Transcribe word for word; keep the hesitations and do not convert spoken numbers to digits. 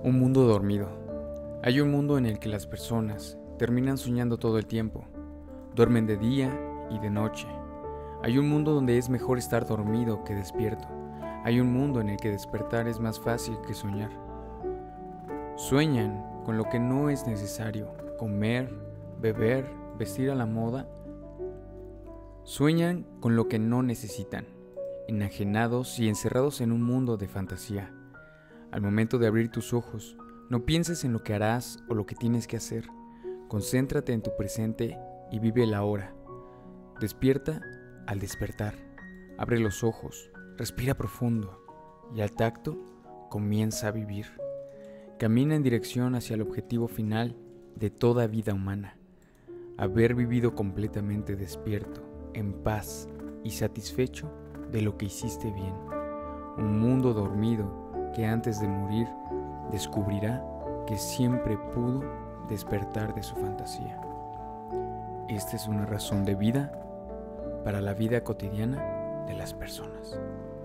Un mundo dormido. Hay un mundo en el que las personas terminan soñando todo el tiempo. Duermen de día y de noche. Hay un mundo donde es mejor estar dormido que despierto. Hay un mundo en el que despertar es más fácil que soñar. Sueñan con lo que no es necesario: comer, beber, vestir a la moda. Sueñan con lo que no necesitan, enajenados y encerrados en un mundo de fantasía. Al momento de abrir tus ojos, no pienses en lo que harás o lo que tienes que hacer. Concéntrate en tu presente y vive la hora. Despierta al despertar. Abre los ojos, respira profundo y al tacto comienza a vivir. Camina en dirección hacia el objetivo final de toda vida humana: haber vivido completamente despierto, en paz y satisfecho de lo que hiciste bien. Un mundo dormido que antes de morir descubrirá que siempre pudo despertar de su fantasía. Esta es una razón de vida para la vida cotidiana de las personas.